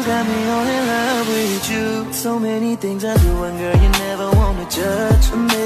got me all in love with you. So many things I do, and girl, you never wanna judge.